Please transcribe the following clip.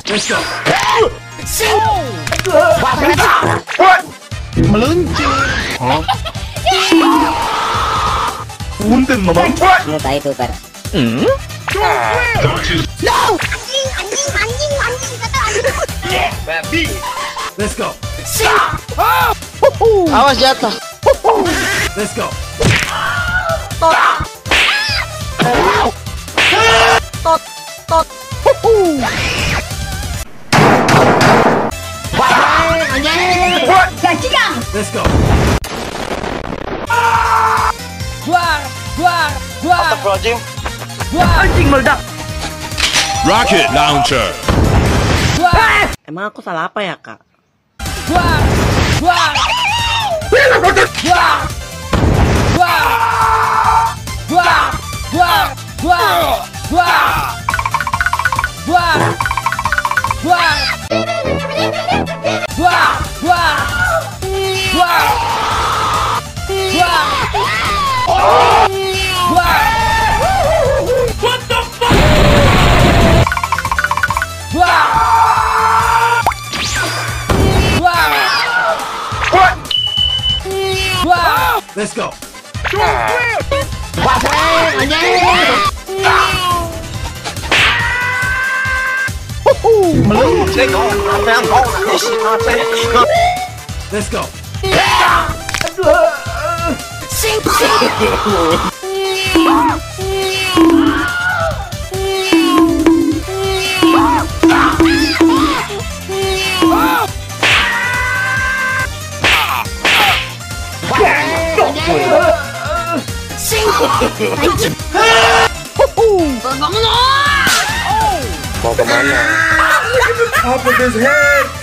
Let's go. Meluncur. Punten mama. Mutai itu per. No. Anjing kata anjing. Babi. Let's go. Awas jatuh. Let's go. Tot. Let's go. Astagfirullahaladzim. Anjing meledak. Rocket launcher. Emang aku salah apa ya, Kak? Let's go. Let's go. Mau kemana? Top of his head.